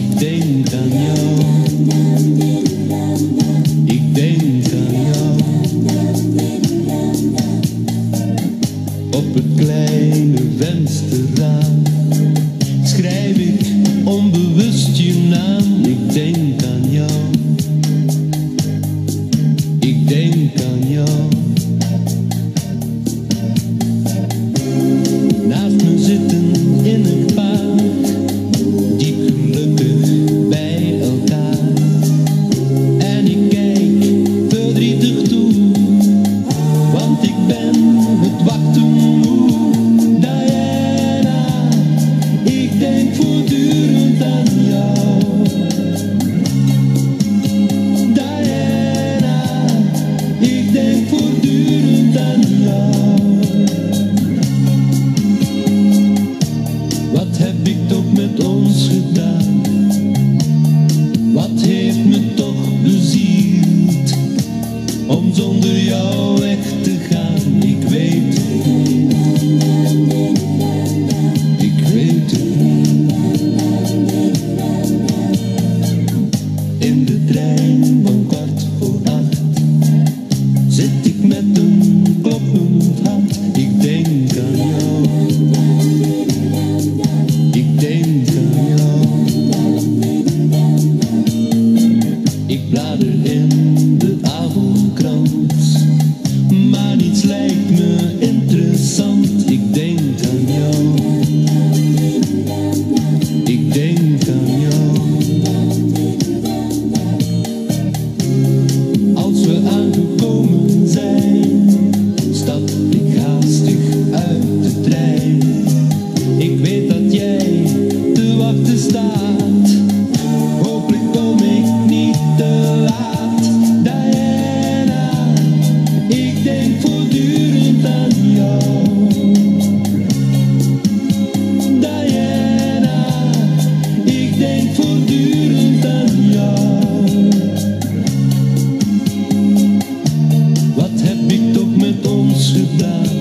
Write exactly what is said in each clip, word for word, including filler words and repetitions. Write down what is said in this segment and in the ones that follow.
Ik denk aan jou. Ik denk aan jou. Op het kleine vensterraam schrijf ik onbewust je naam. Ik denk aan jou. Ik denk aan jou. Naast me zitten in een park, diep gelukkig bij elkaar. En ik kijk verdrietig toe, want ik ben het wachten moe. Diana, ik denk voortdurend aan jou. Diana, ik denk voortdurend aan jou. Wat heb ik toch met ons gedaan? Wat heeft me toch bezield om zonder jou weg te gaan? Ik weet het niet. Ik weet het niet. In de trein van kwart voor acht zit ik met een kloppend hart. Ik denk aan jou. Ik denk aan jou. Ik blader in de avondkrant, maar niets lijkt me interessant. Ik denk aan jou. Ik denk aan jou. Als we aangekomen zijn, stap ik haastig uit de trein. Ik weet dat jij te wachten staat. Hopelijk kom ik niet te laat. Diana, ik denk voortdurend aan jou. Diana, ik denk voortdurend aan jou. Wat heb ik toch met ons gedaan?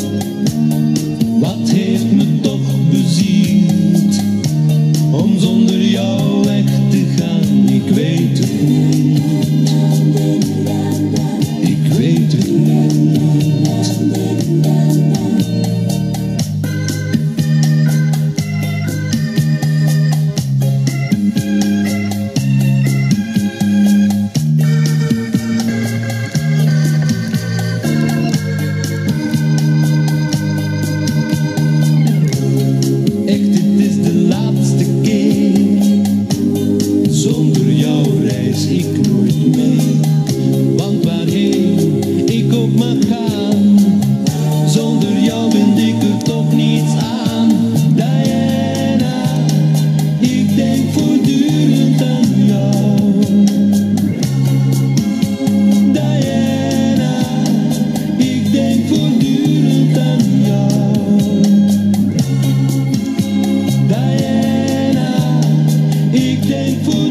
Wat heeft me toch bezield om zonder jou weg te gaan? Ik weet het niet. Ik weet het niet. Echt, dit is de laatste keer. Zonder jou reis ik nooit mee. Want waarheen ik ook mag gaan, zonder jou vind ik er toch niets aan. Diana, ik denk voortdurend aan jou. Diana, ik denk voortdurend aan jou. Diana, ik denk voor